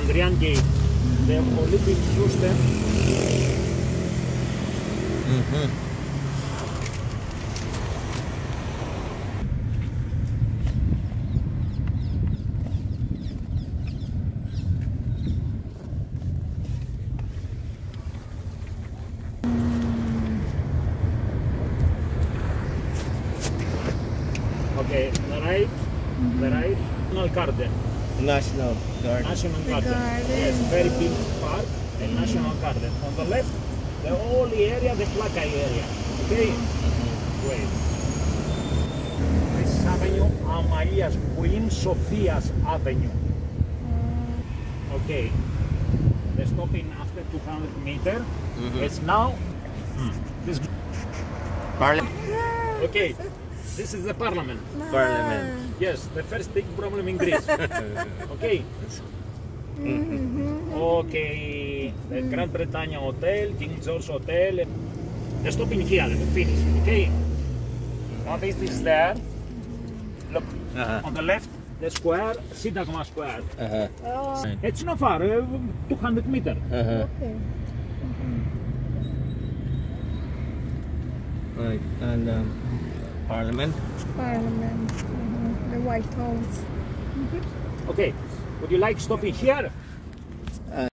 Andrian Gate, the Olympic Houston. Okay, the right, National Garden. National Garden. National Garden. Yes, very big park and National Garden. On the left, the whole area, the Plakai area. Okay? Wait. This avenue, Amalias, Queen Sophia's Avenue. Okay. The stopping after 200 meters. It's now. This. Parliament. Okay. This is the Parliament. Parliament. Yes, the first big problem in Greece. Okay. Okay. The Grand Bretagne Hotel, King George Hotel. The stopping here, the finish. Okay. Now this is there. Look, on the left, the square, Syntagma Square. It's not far, 200 meters. Okay. Right, and Parliament. Parliament. The White House. Okay. Would you like stopping here?